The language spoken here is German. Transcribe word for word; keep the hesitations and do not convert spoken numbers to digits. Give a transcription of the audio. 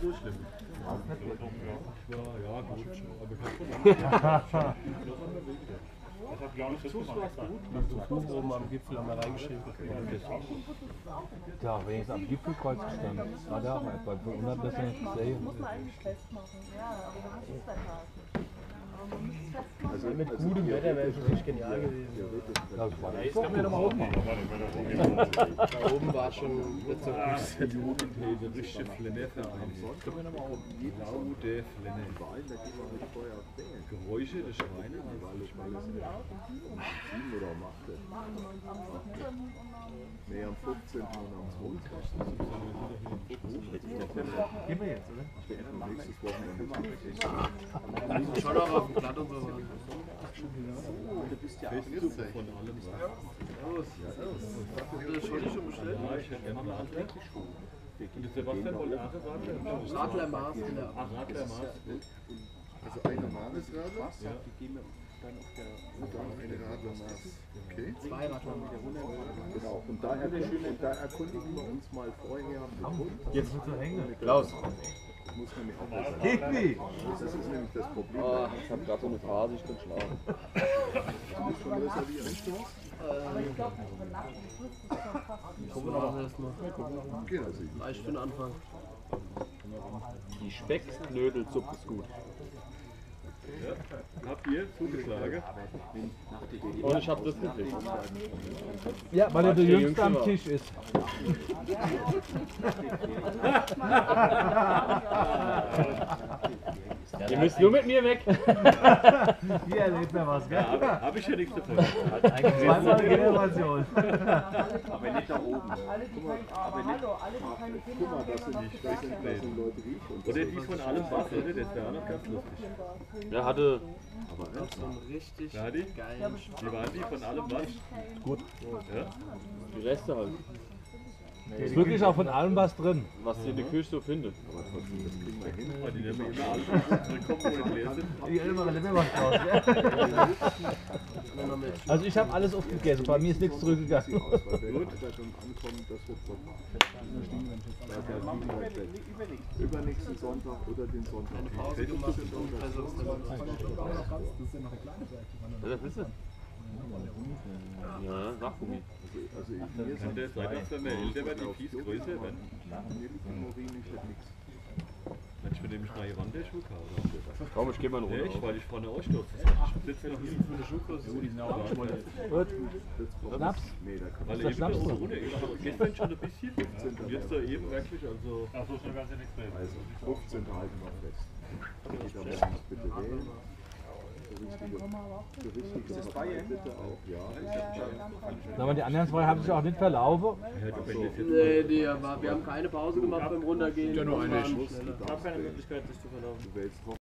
so schlimm. Ja, ja, gut. Aber ich habe gar nicht so was gut. Buch oben am Gipfel haben wir reingeschrieben. Ja, wenn ich am Gipfelkreuz gestanden war, da auch etwa hundert Meter nicht gesehen. Muss man eigentlich festmachen, ja, aber da hast du es dann halt. Also mit gutem Wetter wäre es wirklich genial gewesen. Das war Jetzt können wir nochmal oben machen. Da oben war schon nicht so gut. Der richtige Flennerverein. Können wir nochmal oben. Laute Flenner. Geräusche der Schweine. Oder am achten. Nee, am fünfzehnten und am zwölften. Gehen wir jetzt, oder? Ich denke, nächstes Wochenende. Also schon auch auf dem Blatt und so. Du bist ja auch Festuppe von allem. Servus. Hast du schon schon bestellt? Ja, ich hätte gerne eine andere. Und der Sebastian wollte auch sagen. Radlermaß in der Ach, Radlermaß. Also eine Maßradler? Ja. Und dann eine Radlermaß. Okay. zwei Radlermaß. Genau. Und da, erkundigen, und da erkundigen wir uns mal vorher mit Hund. Jetzt wird so hängen. Klaus. Das muss nämlich auch besser. Hippie! Das ist nämlich das Problem. Oh, ich hab grad so eine Phase, ich kann schlafen. Du musst schon reservieren. Aber ich glaube, über Nacht und Schluss ist schon fast Gucken wir aber erstmal. Genau, sicher. Leicht für den Anfang. Die Specknödelsuppe ist gut. Ja. Habt ihr zugeschlagen? Und ich hab das gekriegt. Ja, weil er der der Jüngste Jüngste am war. Tisch ist. Ihr müsst nur mit mir weg. Hier erlebt er was, gell? Ja, hab ich ja nichts davon. Zweimal Generation. Aber nicht da oben. alle, die keine, aber hallo, alle, die keine Kinder haben, das gehen noch nicht, gesagt, weiß nicht. Das sind Leute riechen. Und Oder die von allem was, oder? Das wäre auch noch ganz lustig. Er hatte aber Das ist so ein richtig Ja, die? geilen Wie waren die von allem was? Gut. Ja? die Reste halt. Ist wirklich auch von allem was drin. Was ihr in der Küche so findet. aber trotzdem, das kriegen wir hin. Oh, die nehmen immer alle zurückkommen, wo die leer sind. Ich immer immer was draus, gell? Also ich habe alles aufgegessen, bei mir ist nichts zurückgegangen. Aus, weil wenn wir schon ankommen, das wird so. Übernächsten Sonntag oder den Sonntag. eine Pause gemacht und also Ja, das ist es. Ja, Sachgummi. Also ich, mir Kann das sein, dass wenn wir älter werden, die Fies größer werden? Urin, ich hätte nichts. Mensch, mit dem ich neue Wanderschuhe habe. Komm, ich geh mal eine Ja, Runde ich, auf. weil ich vorne ausstürze. Ich sitze noch hier. für eine Schuhgröße. Die sind auch Gut. Schnaps? Nee, da kann Weil Ist das eben Schnaps so drin? runter. Ich habe gestern schon ein bisschen. Und jetzt da eben wirklich, also. Ach so schnell kannst du nichts mehr. Also fünfzehnten halten wir fest. Jeder muss uns bitte wählen. Ist das Bayern? Bitte auch, ja. Aber die anderen zwei haben sich auch nicht verlaufen. Ja, du wenn das jetzt Nee, die, aber wir haben keine Pause gemacht beim Runtergehen. Ja, nur eine. Wir waren Ich schneller. habe keine Möglichkeit, sich zu verlaufen. Du wählst